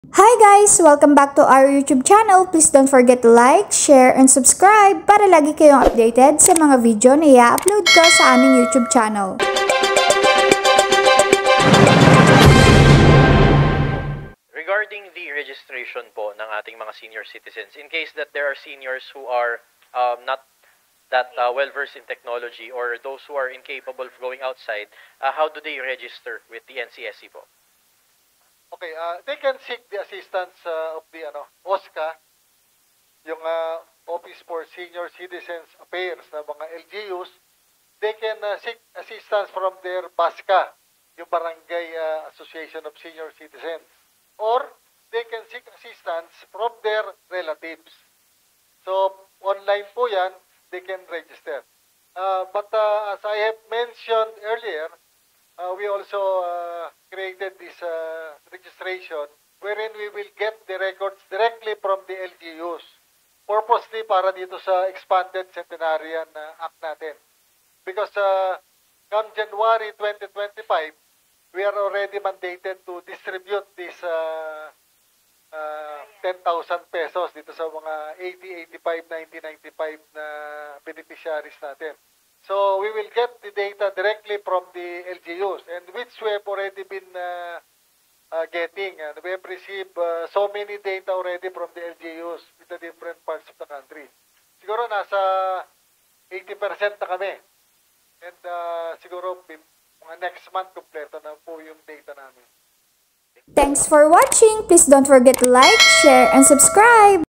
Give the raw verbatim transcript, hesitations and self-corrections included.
Hi guys! Welcome back to our YouTube channel. Please don't forget to like, share, and subscribe para lagi kayong updated sa mga video na i-upload ko sa aming YouTube channel. Regarding the registration po ng ating mga senior citizens, in case that there are seniors who are um, not that uh, well-versed in technology or those who are incapable of going outside, uh, how do they register with the N C S E po? Okay, uh, they can seek the assistance uh, of the ano, O S C A, yung uh, Office for Senior Citizens Affairs na mga L G Us. They can uh, seek assistance from their BASCA, yung Barangay uh, Association of Senior Citizens. Or they can seek assistance from their relatives. So, online po yan, they can register. Uh, but uh, as I have mentioned earlier, uh, we also uh, created this uh, registration wherein we will get the records directly from the L G Us. Purposely para dito sa expanded centenarian uh, act natin. Because uh, come January twenty twenty-five, we are already mandated to distribute this uh, uh, ten thousand pesos dito sa mga eighty, eighty-five, ninety, ninety-five na beneficiaries natin. So we will get the data directly from the L G Us, and which we have already been uh, uh, getting. And we have received uh, so many data already from the L G Us in the different parts of the country. Siguro nasa eighty percent na kami. And uh, siguro mga next month kompleto na po yung data namin. Thanks for watching! Please don't forget to like, share, and subscribe!